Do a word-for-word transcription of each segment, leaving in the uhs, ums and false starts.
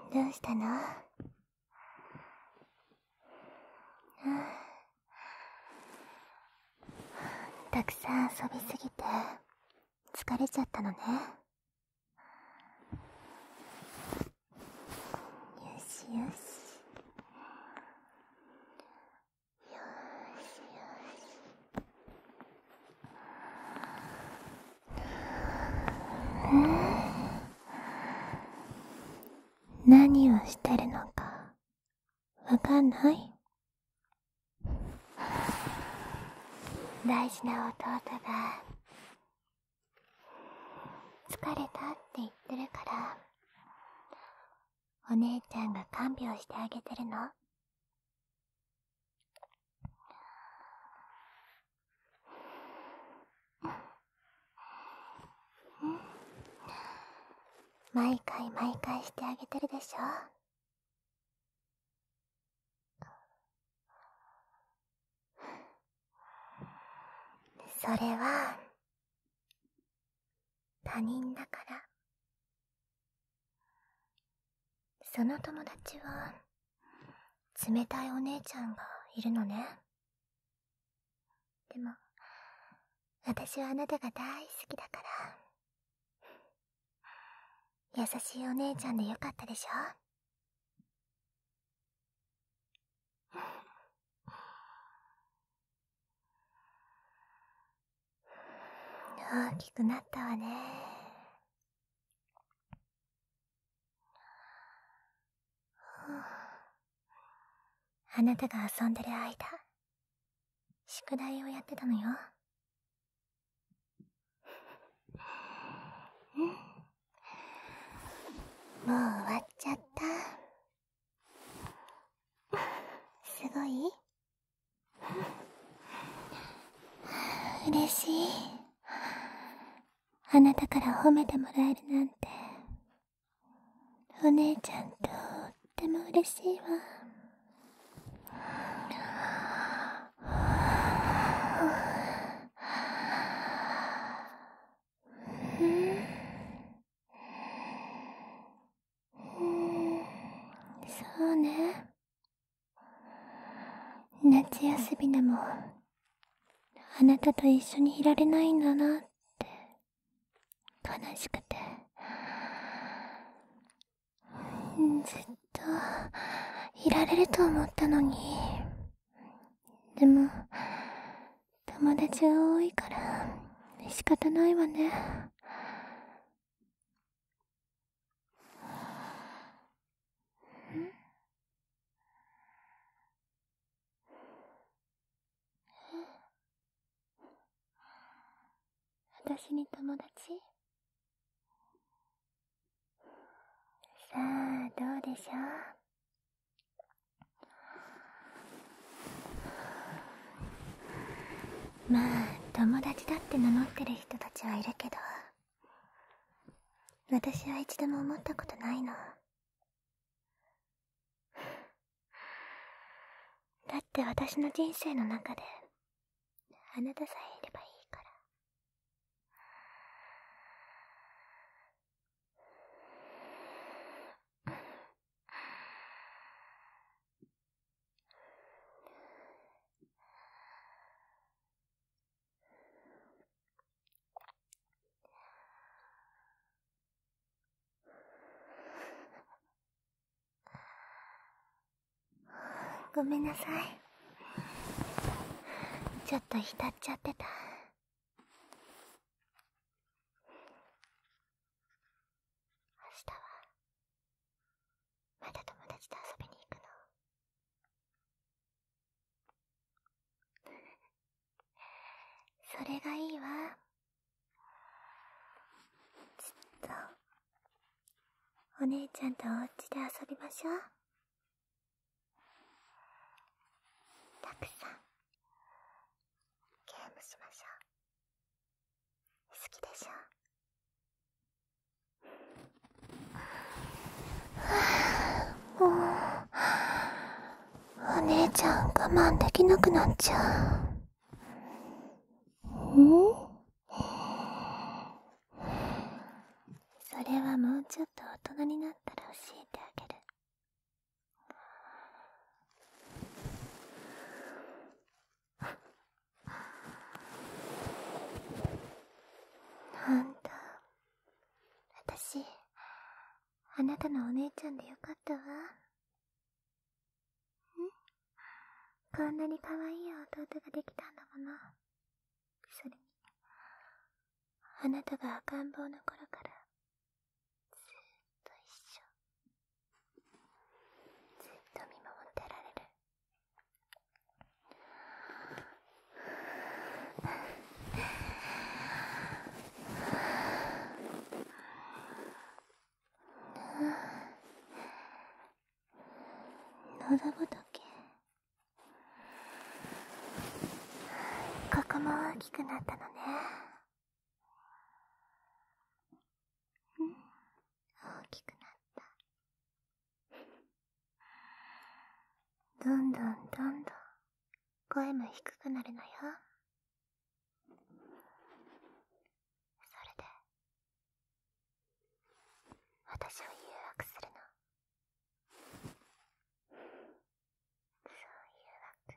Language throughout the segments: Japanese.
どうしたの？たくさん遊びすぎて疲れちゃったのね。よしよしよしよし。何をしてるのかわかんない？大事な弟が疲れたって言ってるから、お姉ちゃんが看病してあげてるの。毎回毎回してあげてるでしょ。それは他人だから。その友達は冷たいお姉ちゃんがいるのね。でも私はあなたが大好きだから、優しいお姉ちゃんでよかったでしょ。大きくなったわね。あなたが遊んでる間、宿題をやってたのよ。もう終わっちゃった。すごい？嬉しい。あなたから褒めてもらえるなんて、お姉ちゃんとっても嬉しいわ。そうね。夏休みでもあなたと一緒にいられないんだなって悲しくて、ずっといられると思ったのに。でも友達が多いから仕方ないわね。私に友達？さあどうでしょう。まあ友達だって名乗ってる人たちはいるけど、私は一度も思ったことないの。だって私の人生の中であなたさえいればいいから。ごめんなさい。ちょっと浸っちゃってた。明日はまた友達と遊びに行くの。それがいいわ。ずっとお姉ちゃんとお家で遊びましょう。たくさんゲームしましょう。好きでしょ。もうお姉ちゃん我慢できなくなっちゃう。ん？それはもうちょっと大人になったら教えてあげる。 あなたのお姉ちゃんでよかったわ。んこんなに可愛い弟ができたんだもの。それに、あなたが赤ん坊の頃から、ずーっと一緒。ずっと見守ってられる。喉仏。ここも大きくなったのね。うん、大きくなった。どんどんどんどん声も低くなるのよ。それで私を誘惑するの。そう誘惑。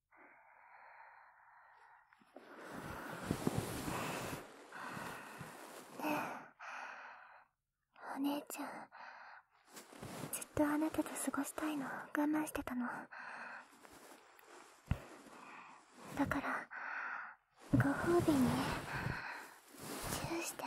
ねえ、お姉ちゃん、ずっとあなたと過ごしたいの我慢してたの。だからご褒美にチューして。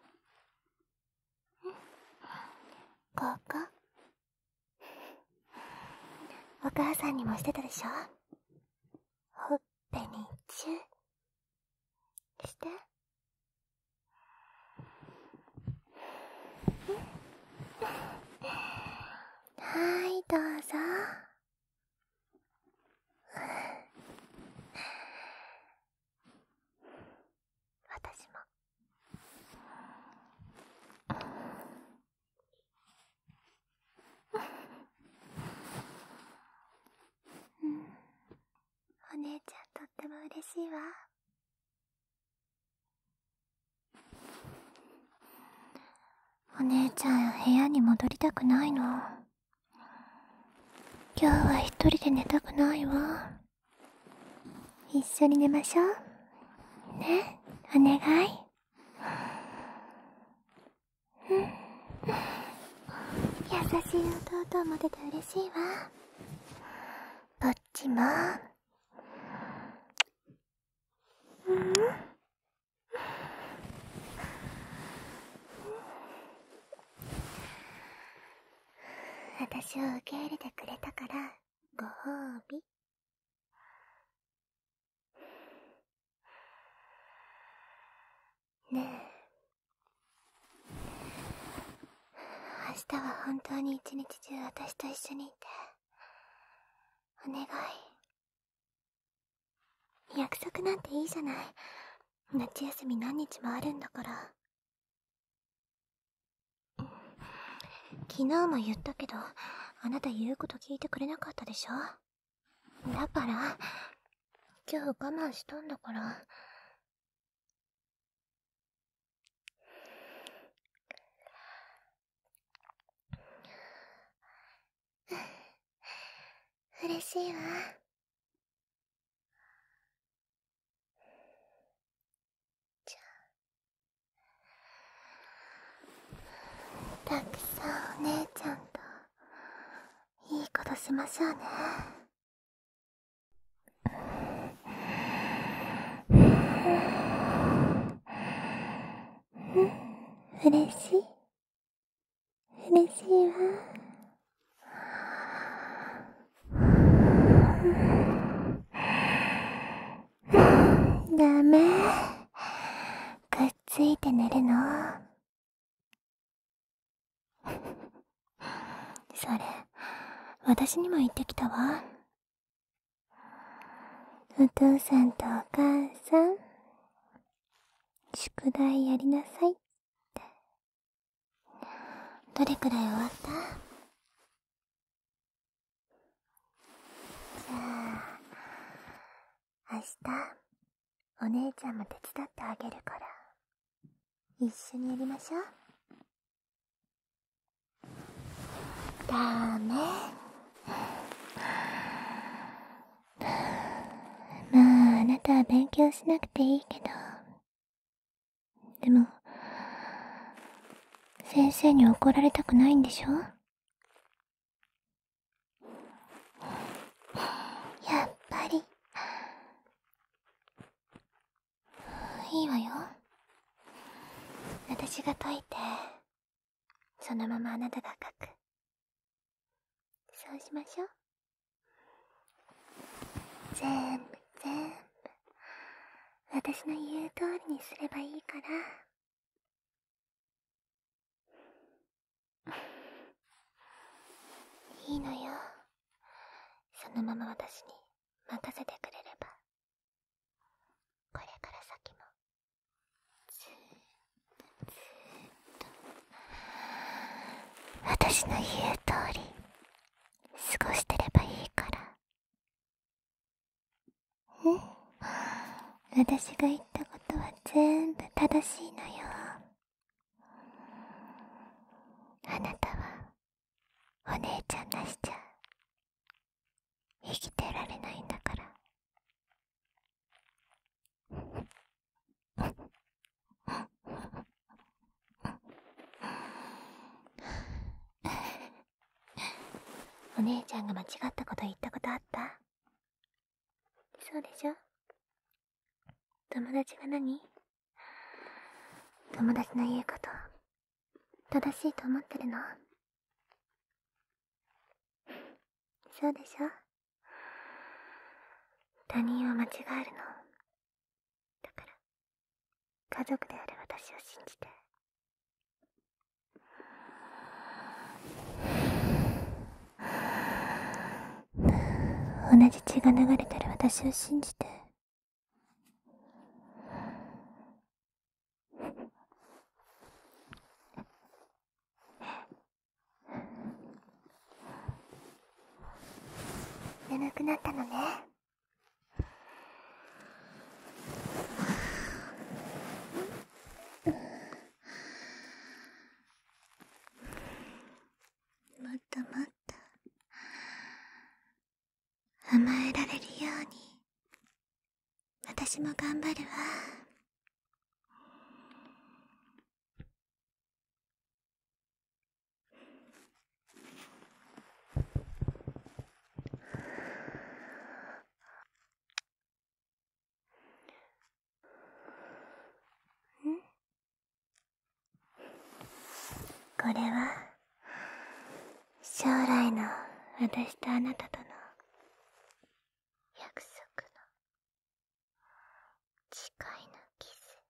ここお母さんにもしてたでしょ。ほっぺにチューして。はーい、どうぞ。私も。うん、お姉ちゃんとっても嬉しいわ。お姉ちゃん部屋に戻りたくないの。今日は一人で寝たくないわ。一緒に寝ましょうね。お願い。うん、優しい弟を持てて嬉しいわ。こっちも。うん、私を受け入れてくれたからご褒美。ねえ、明日は本当に一日中私と一緒にいてお願い。約束なんていいじゃない。夏休み何日もあるんだから。昨日も言ったけど、あなた言うこと聞いてくれなかったでしょ。だから今日我慢したんだから。嬉しいわ。じゃあたくさんお姉ちゃんといいことしましょうね。嬉しい嬉しいわ。ダメ、くっついて寝るの。それ私にも言ってきたわ。お父さんとお母さん宿題やりなさいって。どれくらい終わった？じゃあ明日お姉ちゃんも手伝ってあげるから一緒にやりましょう。ダメ。まああなたは勉強しなくていいけど、でも先生に怒られたくないんでしょ？やっぱり。いいわよ。私が解いて、そのままあなたが書く。そうしましょう。全部全部私の言う通りにすればいいから。いいのよ。そのまま私に任せてくれれば、これから先もずーっとずーっと私の言う通り過ごしてればいいから。うん、私が言ったことは全部正しいのよ。あなたはお姉ちゃんなしじゃ生きてられないんだから。お姉ちゃんが間違ったこと言ったことあった？そうでしょ？友達が何？友達の言うこと正しいと思ってるの？そうでしょ？他人は間違えるの。だから家族である私を信じて。同じ血が流れてる私を信じて。眠くなったのね。もっともっと甘えられるように私も頑張るわ。ん？これは将来の私とあなたとの約束の誓いのキス。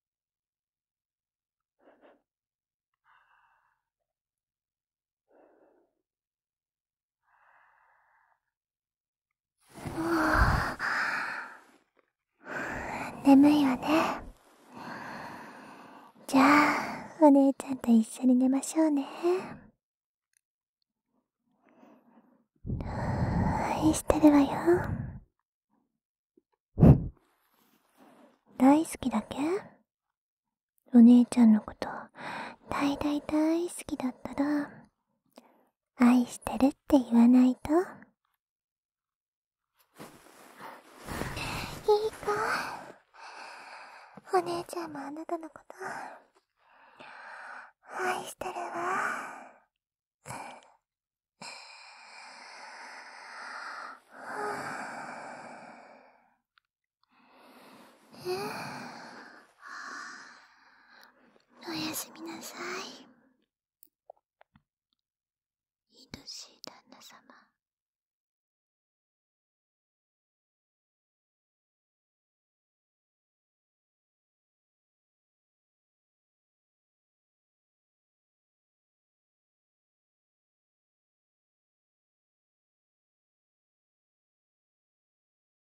眠いわね。じゃあお姉ちゃんと一緒に寝ましょうね。愛してるわよ。大好きだけ？お姉ちゃんのこと大大大好きだったら愛してるって言わないと。いいか、お姉ちゃんもあなたのこと愛してるわ。おやすみなさい、愛しい旦那様。